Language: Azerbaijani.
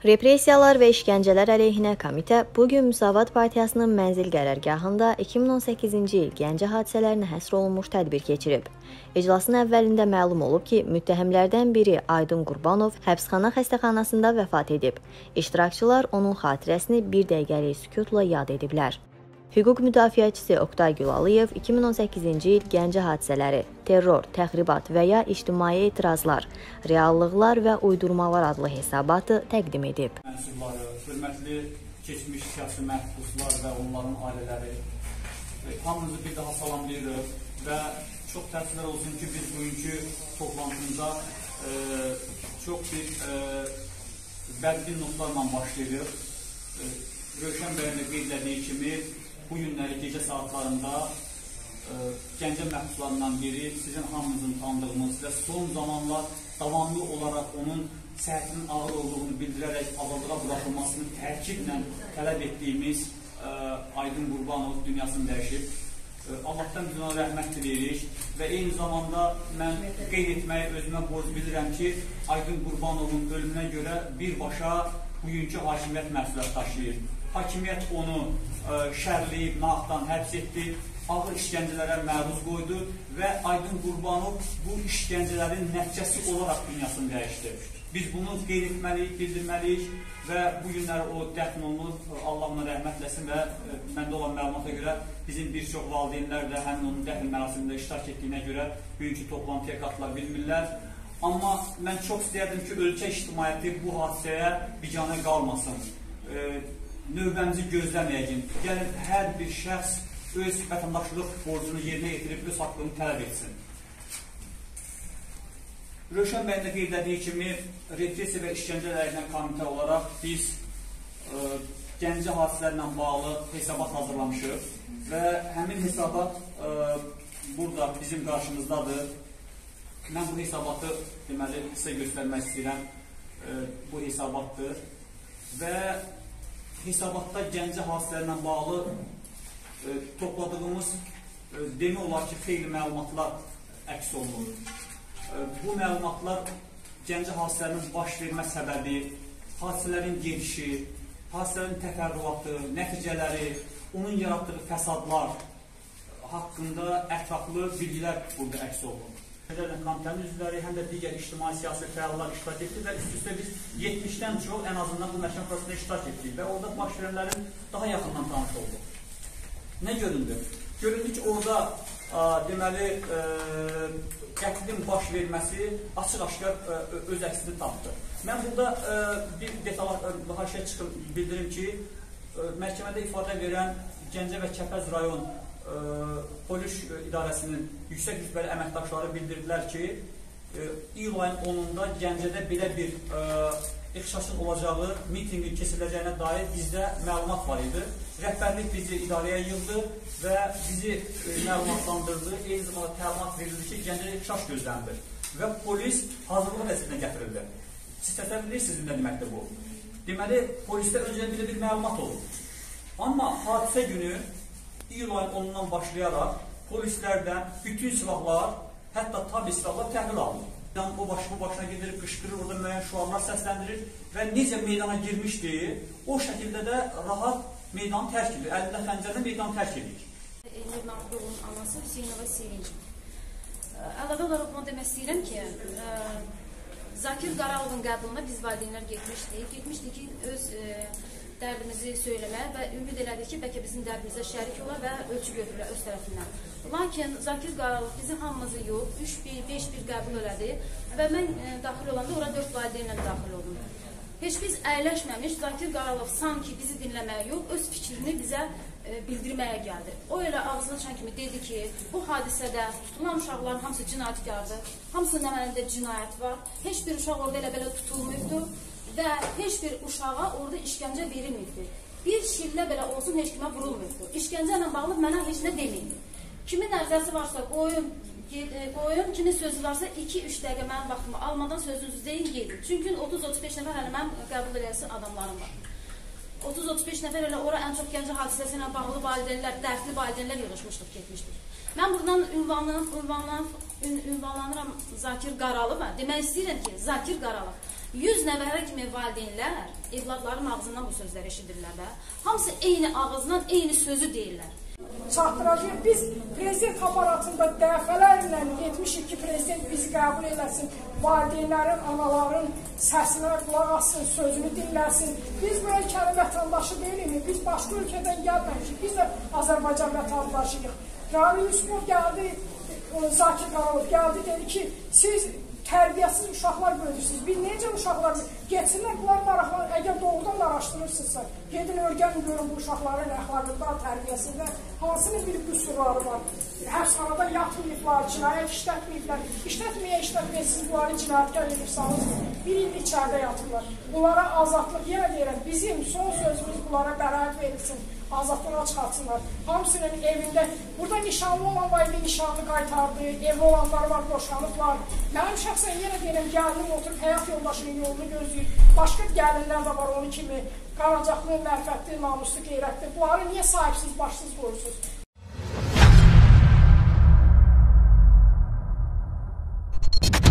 Repressiyalar və işgəncələr əleyhinə komitə bugün Müsavat Partiyasının mənzil qərargahında 2018-ci il Gəncə hadisələrinə həsr olunmuş tədbir keçirib. İclasın əvvəlində məlum olub ki, müttəhimlərdən biri Aydın Qurbanov həbsxana xəstəxanasında vəfat edib. İştirakçılar onun xatirəsini bir dəqiqəlik sükutla yad ediblər. Hüquq müdafiəçisi Oqtay Gülalıyev 2018-ci il Gəncə hadisələri, terror, təxribat və ya ictimai etirazlar, reallıqlar və uydurmalar adlı hesabatı təqdim edib. Mənsubları, hörmətli keçmiş siyasi məhbuslar və onların ailələri, hamınızı bir daha salamlayırıq və çox təəssüflər olsun ki, biz bugünkü toplantımıza çox bir bədbin notlarla başlayırıq. Rövşən bəyin də qeyd etdiyi kimi, bu günləri gecə saatlarında Gəncə məhbuslarından biri sizin hamınızın tanıdığınız və son zamanlar davamlı olaraq onun səhətinin ağır olduğunu bildirərək azadlığa buraxılmasını təkidlə tələb etdiyimiz Aydın Qurbanov dünyasını dəyişib. Allahdan biz ona rəhmət diləyirik və eyni zamanda mən qeyd etməyi özümə borc bilirəm ki, Aydın Qurbanovun ölümünə görə birbaşa bugünkü hakimiyyət məsuliyyət daşıyır. Hakimiyyət onu şərləyib, nahaqdan həbs etdi, ağır işgəncələrə məruz qoydu və Aydın Qurbanov bu işgəncələrin nəticəsi olaraq dünyasını dəyişdi. Biz bunu qeyd etməliyik, bildirməliyik və bu günləri o dəfn olunub, Allah ona rəhmət eləsin və məndə olan məlumata görə bizim bir çox valideynlər də həmin onun dəfn mərasimində iştirak etdiyinə görə bugünkü toplantıya qatıla bilmirlər. Amma mən çox istəyərdim ki, ölkə ictimaiyyəti bu hadisəyə biganə qalmasın. Növbəmizi gözləməyəcək. Gəlin, hər bir şəxs öz vətəndaşlıq borcunu yerinə yetirib, öz haqqını tələb etsin. Rövşən bəyin də qeyd etdiyi kimi, repressiya və işgəncə əleyhinə komitə olaraq biz Gəncə hadisələrlə bağlı hesabat hazırlamışıq və həmin hesabat burada bizim qarşımızdadır. Mən bu hesabatı deməli sizə göstərmək istəyirəm. Bu hesabatdır və hesabatda Gəncə hadisələrlə bağlı topladığımız demək olar ki, xeyli məlumatlar əks olunur. Bu məlumatlar Gəncə hadisələrinin baş vermə səbəbi, hadisələrin gedişi, hadisələrin təfərrüatı, nəticələri, onun yaratdığı fəsadlar haqqında ətraflı bilgilər burada əks olunur. Komitənin üzvləri, həm də digər ictimai-siyasi fəallar iştirak etdi və üst-üstə biz 70-dən çox ən azından bu məhkəmə prosesində iştirak etdik və orada baş verənlərin daha yaxından tanış olduq. Nə göründü? Göründü ki, orada deməli qətlin baş verməsi açıq-aşkar öz əksini tapdı. Mən burada bir detala daha çıxıb bildirim ki, məhkəmədə ifadə verən Gəncə və Kəpəz rayon polis idarəsinin yüksək rütbəli əməkdaşları bildirdilər ki, iyul ayın 10-da Gəncədə belə bir ixşaşın olacağı, mitinqin keçiriləcəyinə dair bizdə məlumat var idi. Rəhbərlik bizi idarəyə yığdı və bizi məlumatlandırdı. Eyni zamanda təlimat verildi ki, Gəncədə ixşaş gözlənilir və polis hazırlıq vəziyyətinə gətirildi. Siz təsəvvür edirsiniz nə deməkdir bu? Deməli, polisdə öncədən belə bir məlumat olur. Amma hadisə günü iyul ayın 10-dan başlayaraq polislərdən bütün silahlar, hətta tabi silahlar təhvil alınır. O başına gedirib, qışqırır, orada müəyyən şuarlar səsləndirir və necə meydana girmişdi, o şəkildə də rahat meydanı tərk edir. Əlində xəncərlə meydanı tərk edir. Elnur Məxmudoğlu'nun anası Hüseynova Sevinç. Əlavə olaraq onu demək istəyirəm ki, Zakir Qaralovun qəbuluna biz valideynlər getmişdik. Getmişdik ki, öz dərdimizi söyləməyə və ümid elədik ki, bəlkə bizim dərdimizə şərik olar və ölçü götürürlər öz tərəfindən. Lakin Zakir Qaralov bizim hamımızı yox, 3-1-5-1 qəbul elədi və mən daxil olanda ora 4 valideynlə daxil oldum. Heç biz əyləşməmiş, Zakir Qaralov sanki bizi dinləməyə yox, öz fikrini bizə bildirməyə gəldi. O elə ağzını açan kimi dedi ki, bu hadisədə tutulan uşaqların hamısı cinayətkardır, hamısının əməlində cinayət var, heç bir uşaq orada elə belə tutulmuyubdur və heç bir uşağa orada işgəncə verilməyibdir. Bir şillə belə olsun, heç kimə vurulmuyubdur. İşgəncə ilə bağlı mənə heç nə deməyin. Kimin ərzəsi varsa qoyun, kimin sözü varsa 2-3 dəqiqə mənim vaxtımı almadan sözünüzü deyin, gedin. Çünki 30-35 nəfər hələ mənim qəbul edilsin adamlarım var. 30-35 nəfər elə ora ən çox Gəncə hadisəsi ilə bağlı valideynlər, dərsli valideynlər yığışmışdıq, getmişdik. Mən buradan ünvanlanıram Zakir Qaralova. Demək istəyirəm ki, Zakir Qaralov 100 nəvərə kimi valideynlər evladların ağzından bu sözləri eşidirlər də. Hamısı eyni ağızdan eyni sözü deyirlər. Çatdıracağıq. Biz prezident aparatında dəfələrlə etmişik ki, prezident bizi qəbul eləsin, valideynlərin, anaların səsinə qulaq assın, sözünü dinləsin. Biz bu ölkənin vətəndaşı deyilik, biz başqa ölkədən gəlməmişik, biz də Azərbaycan vətəndaşıyıq. Ramin Yusupov gəldi, Zakir Qaralov gəldi, dedi ki, siz tərbiyəsiz uşaqlar böyüdürsünüz. Biz necə uşaqlar geçsinlər, bunlar maraqlar, əgər doğrudan da araşdırırsınızsa, gedin örgənin görün bu uşaqların əxlaqında, tərbiyəsində hansının bir qüsurları var. Həbsxanada yatmayıblar, cinayət işlətməyiblər. İşlətməyə siz bunları cinayətkar edirsanız, bir il içərdə yatırlar. Bunlara azadlıq, yenə deyirəm, bizim son sözümüz bunlara bəraət verilsin. Azadlığa çıxartsınlar. Hamısının evində, burada nişanlı olan var idi, nişanlı qaytardı, evli olanlar var, boşanıblar. Mənim şəxsən yenə deyirəm, gəlinim oturub həyat yoldaşının yolunu gözləyir. Başqa gəlinlər də var onun kimi, qaracaqlı, mərfətli, namuslu, qeyrətli. Bunları niyə sahibsiz, başsız qoyursunuz?